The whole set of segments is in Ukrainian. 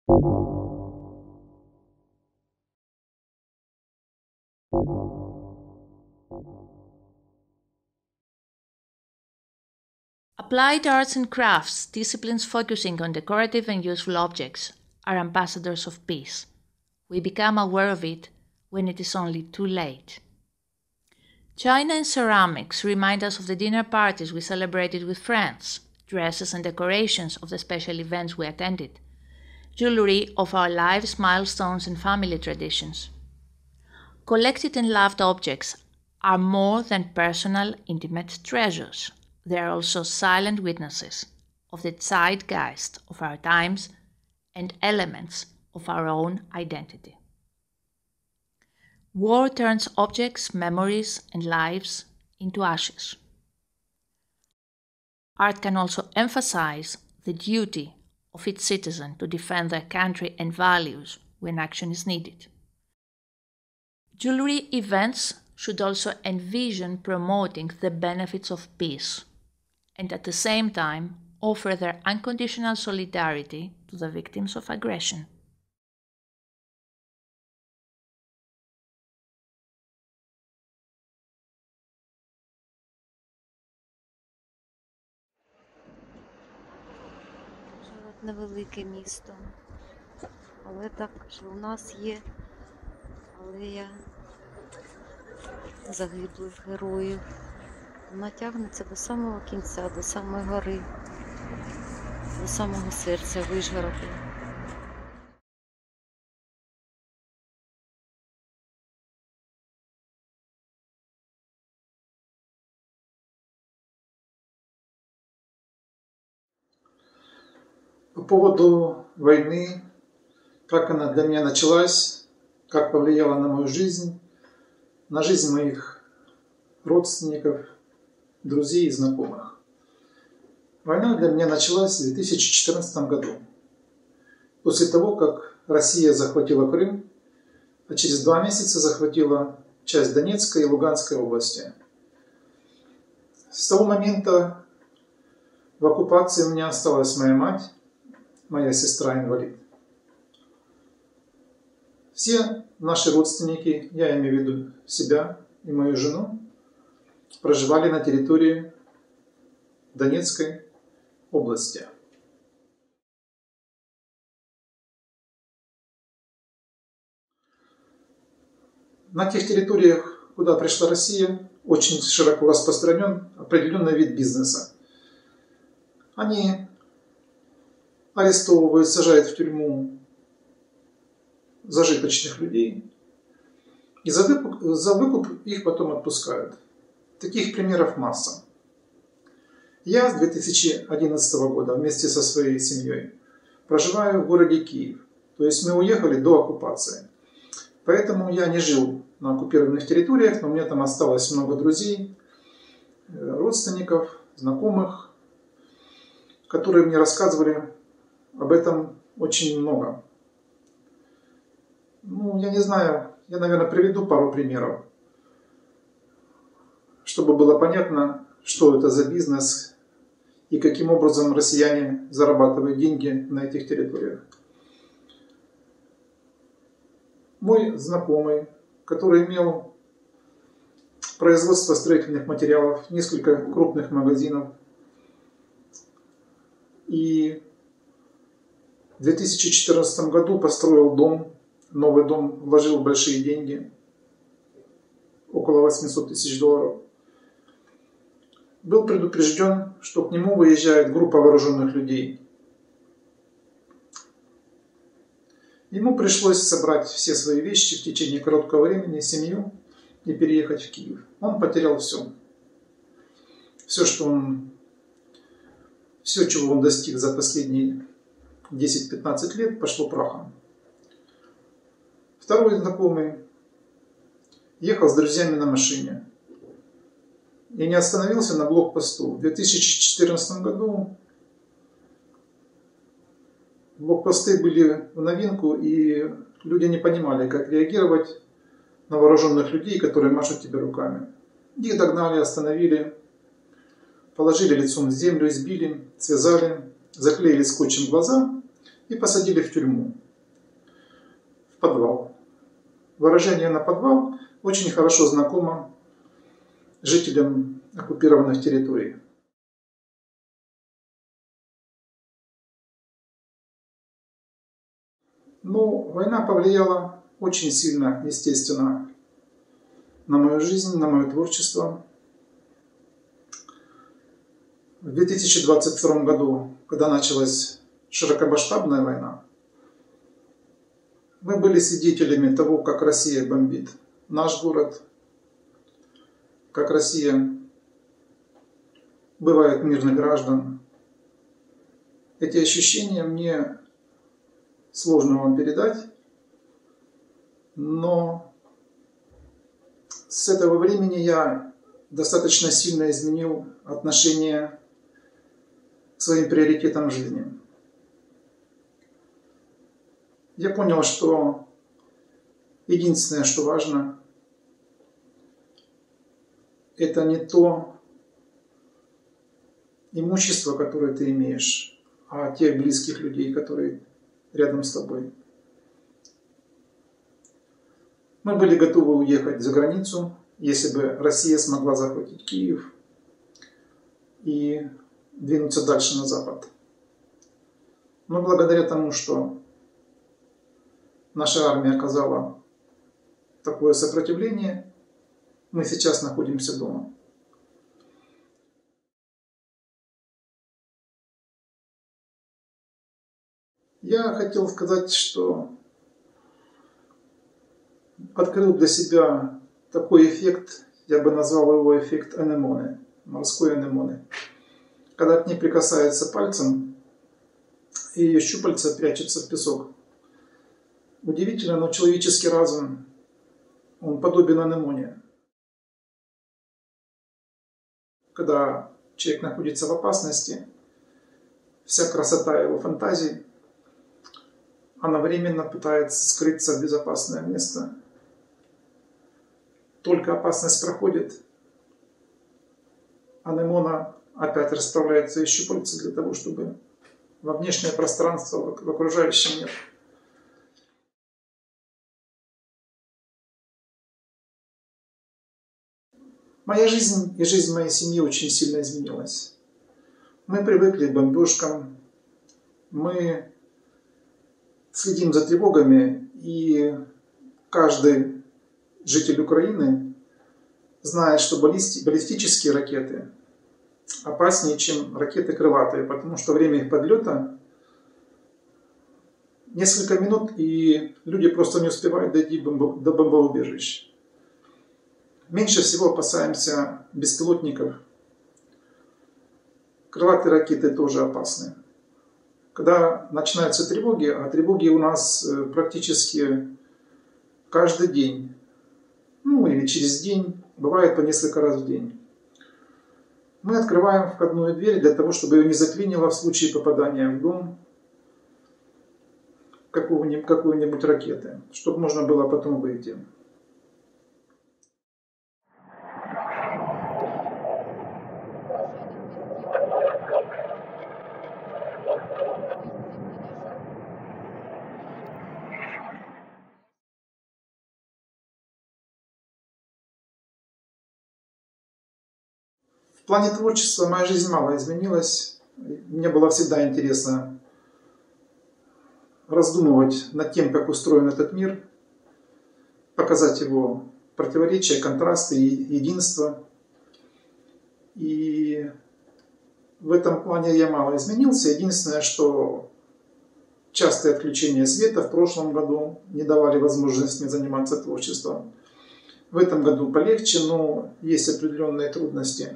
Applied arts and crafts, disciplines focusing on decorative and useful objects, are ambassadors of peace. We become aware of it when it is only too late. China and ceramics remind us of the dinner parties we celebrated with friends, dresses and decorations of the special events we attended, jewelry of our lives, milestones and family traditions. Collected and loved objects are more than personal, intimate treasures. They are also silent witnesses of the zeitgeist of our times and elements of our own identity. War turns objects, memories, and lives into ashes. Art can also emphasize the duty of its citizen to defend their country and values when action is needed. Jewelry events should also envision promoting the benefits of peace and at the same time offer their unconditional solidarity to the victims of aggression. Невелике місто, але так що у нас є алея загиблих героїв. Вона тягнеться до самого кінця, до самої гори, до самого серця Вишгорода. По поводу войны, как она для меня началась, как повлияла на мою жизнь, на жизнь моих родственников, друзей и знакомых. Война для меня началась в 2014 году, после того, как Россия захватила Крым, а через 2 месяца захватила часть Донецкой и Луганской области. С того момента в оккупации у меня осталась моя мать, моя сестра-инвалид. Все наши родственники, я имею в виду себя и мою жену, проживали на территории Донецкой области. На тех территориях, куда пришла Россия, очень широко распространен определенный вид бизнеса. Они арестовывают, сажают в тюрьму зажиточных людей, и за выкуп их потом отпускают. Таких примеров масса. Я с 2011 года вместе со своей семьей проживаю в городе Киев. То есть мы уехали до оккупации. Поэтому я не жил на оккупированных территориях, но у меня там осталось много друзей, родственников, знакомых, которые мне рассказывали об этом очень много. Я не знаю, я, наверное, приведу пару примеров, чтобы было понятно, что это за бизнес и каким образом россияне зарабатывают деньги на этих территориях. Мой знакомый, который имел производство строительных материалов, несколько крупных магазинов, и в 2014 году построил дом, новый дом, вложил большие деньги, около 800 тысяч долларов. Был предупрежден, что к нему выезжает группа вооруженных людей. Ему пришлось собрать все свои вещи в течение короткого времени, семью, и переехать в Киев. Он потерял все. Все, чего он достиг за последние 10-15 лет, пошло прахом. Второй знакомый ехал с друзьями на машине и не остановился на блокпосту. В 2014 году блокпосты были в новинку, и люди не понимали, как реагировать на вооруженных людей, которые машут тебе руками. Их догнали, остановили, положили лицом в землю, избили, связали, заклеили скотчем глаза и посадили в тюрьму, в подвал. Выражение «на подвал» очень хорошо знакомо жителям оккупированных территорий. Ну, война повлияла очень сильно, естественно, на мою жизнь, на мое творчество. В 2022 году, когда началась широкомасштабная война, мы были свидетелями того, как Россия бомбит наш город, как Россия убивает мирных граждан. Эти ощущения мне сложно вам передать, но с этого времени я достаточно сильно изменил отношение к своим приоритетам в жизни. Я понял, что единственное, что важно, это не то имущество, которое ты имеешь, а тех близких людей, которые рядом с тобой. Мы были готовы уехать за границу, если бы Россия смогла захватить Киев и двинуться дальше на запад. Но благодаря тому, что наша армия оказала такое сопротивление, мы сейчас находимся дома. Я хотел сказать, что открыл для себя такой эффект, я бы назвал его эффект анемоны, морской анемоны. Когда к ней прикасается пальцем, и ее щупальца прячутся в песок. Удивительно, но человеческий разум, он подобен анемоне. Когда человек находится в опасности, вся красота его фантазии, она временно пытается скрыться в безопасное место. Только опасность проходит, анемона опять расправляет свои щупальца для того, чтобы во внешнее пространство, в окружающий мир. Моя жизнь и жизнь моей семьи очень сильно изменилась. Мы привыкли к бомбежкам, мы следим за тревогами, и каждый житель Украины знает, что баллистические ракеты опаснее, чем ракеты крылатые, потому что время их подлета несколько минут, и люди просто не успевают дойти до бомбоубежища. Меньше всего опасаемся беспилотников. Крылатые ракеты тоже опасны. Когда начинаются тревоги, а тревоги у нас практически каждый день, ну или через день, бывает по несколько раз в день. Мы открываем входную дверь для того, чтобы ее не заклинило в случае попадания в дом какой-нибудь ракеты, чтобы можно было потом выйти. В плане творчества моя жизнь мало изменилась. Мне было всегда интересно раздумывать над тем, как устроен этот мир, показать его противоречия, контрасты и единство. И в этом плане я мало изменился. Единственное, что частые отключения света в прошлом году не давали возможности мне заниматься творчеством. В этом году полегче, но есть определенные трудности.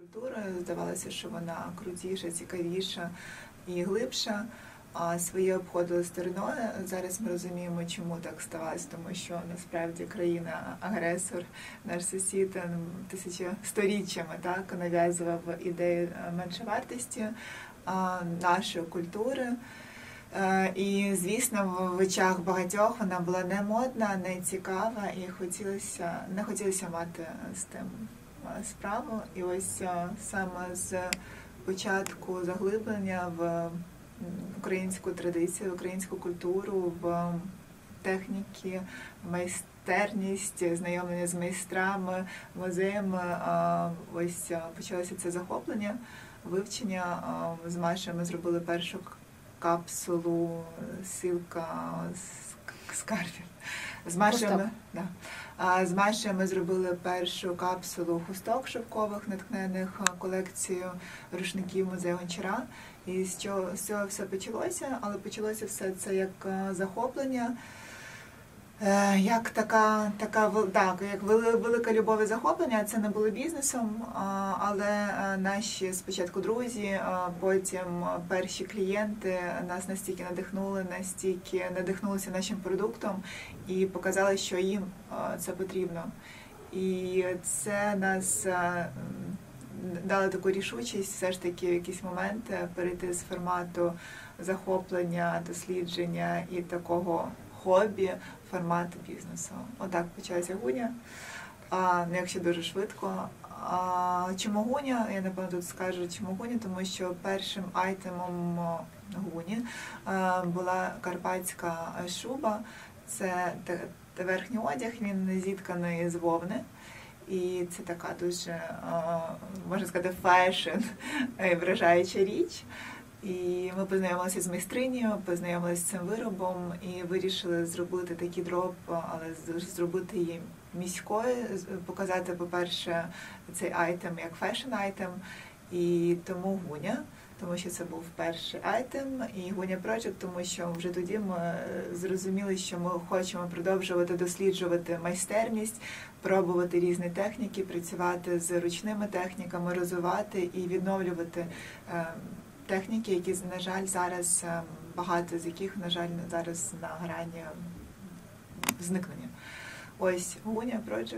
Культура, здавалося, що вона крутіша, цікавіша і глибша, а своє обходили стороною. Зараз ми розуміємо, чому так сталося, тому що насправді країна-агресор, наш сусід сторіччями так нав'язував ідею меншовартості нашої культури. І, звісно, в очах багатьох вона була не модна, не цікава, і не хотілося мати з тим справу. І ось саме з початку заглиблення в українську традицію, в українську культуру, в техніки, майстерність, знайомлення з майстрами, музеями, ось почалося це захоплення, вивчення. З Машею ми зробили першу капсулу «Силка скарбів». З Машею ми зробили першу капсулу хусток шовкових, натхнених колекцією рушників музею Гончара. І з цього все почалося, але почалося все це як захоплення, як як велика любов і захоплення. Це не було бізнесом, але наші спочатку друзі, потім перші клієнти нас настільки надихнулися нашим продуктом і показали, що їм це потрібно. І це нас дало таку рішучість все ж таки в якийсь момент перейти з формату захоплення, дослідження і такого хобі в формат бізнесу. Отак почалася Гуня, якщо дуже швидко. Чому Гуня? Я, напевно, тут скажу, чому Гуня, тому що першим айтемом Гуні була карпатська шуба. Це верхній одяг, він зітканий з вовни. І це така дуже, можна сказати, фешн, вражаюча річ. І ми познайомилися з майстринею, познайомилися з цим виробом і вирішили зробити такий дроп, але зробити її міською, показати, по-перше, цей айтем як фешн-айтем, і тому Гуня, тому що це був перший айтем, і Гуня Project, тому що вже тоді ми зрозуміли, що ми хочемо продовжувати досліджувати майстерність, пробувати різні техніки, працювати з ручними техніками, розвивати і відновлювати техніки, які, на жаль, зараз, багато з яких, на жаль, зараз на грані зникнення. Ось Гуня Project.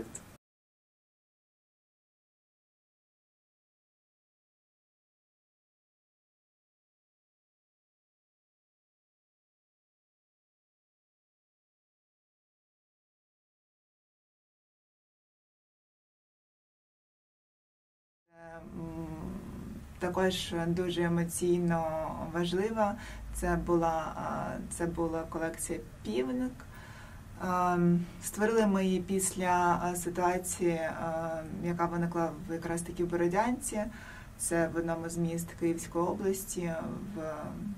Також дуже емоційно важлива. Це була колекція «Півник». Створили ми її після ситуації, яка виникла якраз таки в Бородянці. Це в одному з міст Київської області в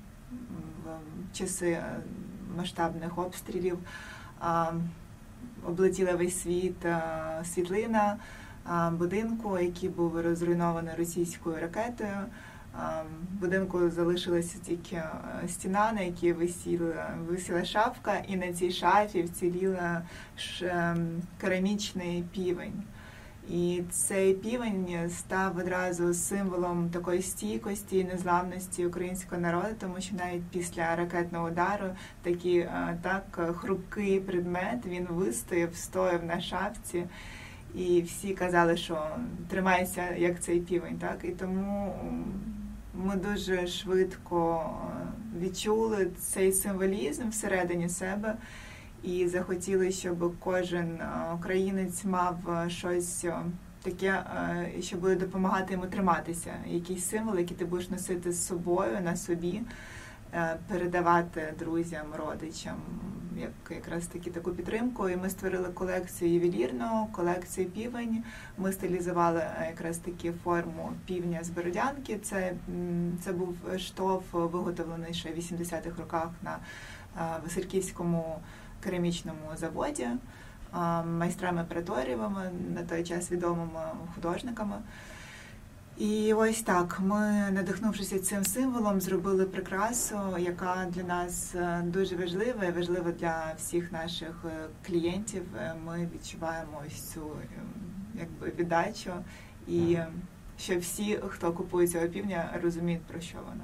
часи масштабних обстрілів. Облетіла весь світ світлина будинку, який був розруйнований російською ракетою. В будинку залишилася тільки стіна, на якій висіла шафка, і на цій шафі вціліла керамічний півень. І цей півень став одразу символом такої стійкості і незламності українського народу, тому що навіть після ракетного удару такий так хрупкий предмет, він стояв на шафці. І всі казали, що тримайся, як цей півень, так? І тому ми дуже швидко відчули цей символізм всередині себе і захотіли, щоб кожен українець мав щось таке, що буде допомагати йому триматися. Якийсь символ, який ти будеш носити з собою, на собі, передавати друзям, родичам, якраз таку підтримку. І ми створили колекцію ювелірну, колекцію півень. Ми стилізували якраз таки форму півня з Бородянки. Це був штоф, виготовлений ще в 80-х роках на Васильківському керамічному заводі, майстрами Преторієвими, на той час відомими художниками. І ось так, ми, надихнувшися цим символом, зробили прикрасу, яка для нас дуже важлива і важлива для всіх наших клієнтів. Ми відчуваємо ось цю віддачу і що всі, хто купує цього півня, розуміють, про що вона.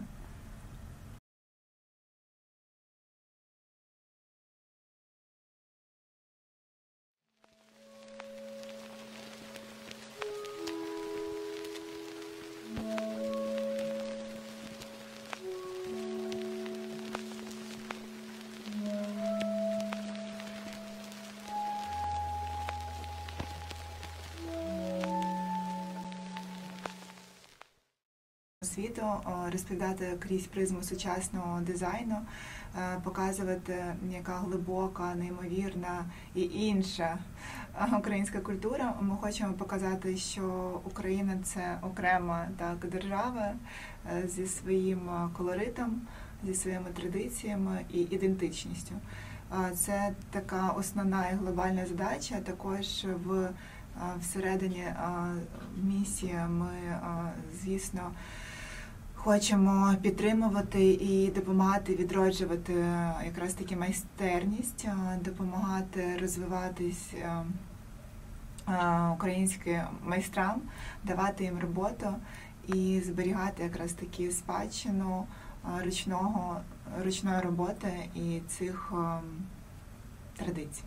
Світу, розповідати крізь призму сучасного дизайну, показувати, яка глибока, неймовірна і інша українська культура. Ми хочемо показати, що Україна – це окрема держава зі своїм колоритом, зі своїми традиціями і ідентичністю. Це така основна і глобальна задача. Також всередині місії ми, звісно, хочемо підтримувати і допомагати відроджувати якраз таки майстерність, допомагати розвиватись українським майстрам, давати їм роботу і зберігати якраз таки спадщину ручної роботи і цих традицій.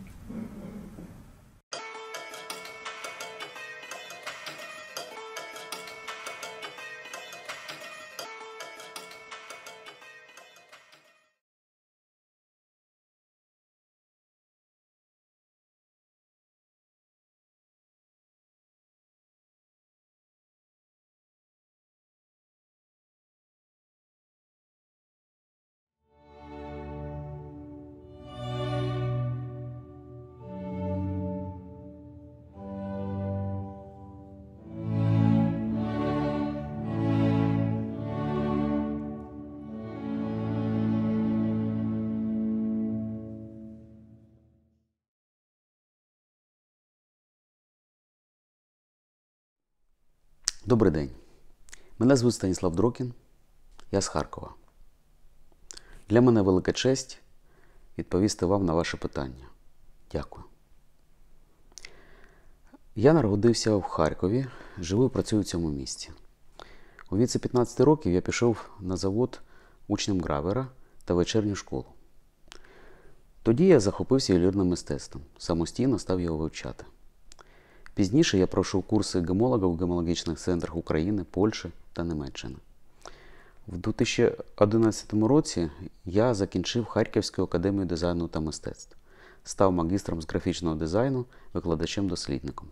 Добрий день. Мене звуть Станіслав Дрокін. Я з Харкова. Для мене велика честь відповісти вам на ваше питання. Дякую. Я народився в Харкові, живу і працюю в цьому місті. У віці 15 років я пішов на завод учнем гравера та вечірню школу. Тоді я захопився ювелірним мистецтвом, самостійно став його вивчати. Пізніше я пройшов курси гемолога в гемологічних центрах України, Польщі та Німеччини. В 2011 році я закінчив Харківську академію дизайну та мистецтв. Став магістром з графічного дизайну, викладачем-дослідником.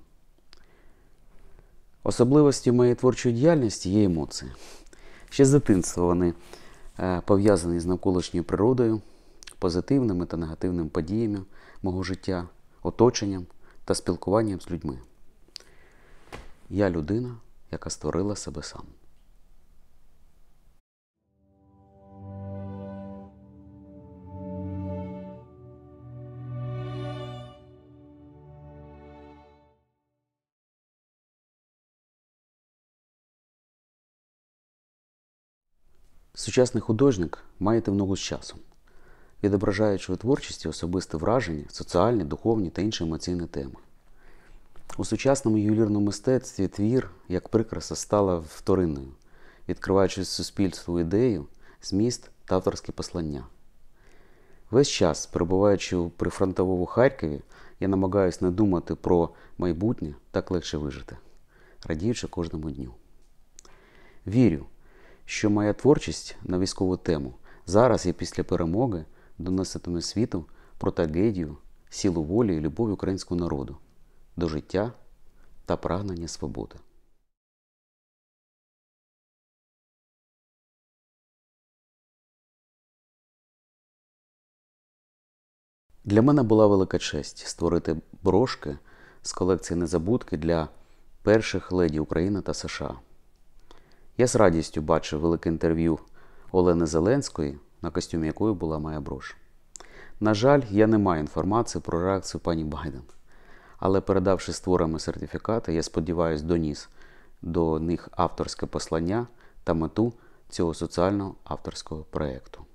Особливістю моєї творчої діяльності є емоції. Ще з дитинства вони пов'язані з навколишньою природою, позитивними та негативними подіями мого життя, оточенням та спілкуванням з людьми. Я людина, яка створила себе сам. Сучасний художник має йти в ногу з часом, відображаючи у творчості особисте враження, соціальні, духовні та інші емоційні теми. У сучасному ювелірному мистецтві твір, як прикраса, стала вторинною, відкриваючи суспільству ідею, зміст та авторське послання. Весь час, перебуваючи у прифронтовому Харкові, я намагаюся не думати про майбутнє, так легше вижити, радіючи кожному дню. Вірю, що моя творчість на військову тему зараз і після перемоги доноситиме світу про трагедію, силу волі і любов українського народу до життя та прагнення свободи. Для мене була велика честь створити брошки з колекції «Незабудки» для перших леді України та США. Я з радістю бачив велике інтерв'ю Олени Зеленської, на костюмі якої була моя брош. На жаль, я не маю інформації про реакцію пані Байден. Але передавши створами сертифікати, я сподіваюся, доніс до них авторське послання та мету цього соціального авторського проєкту.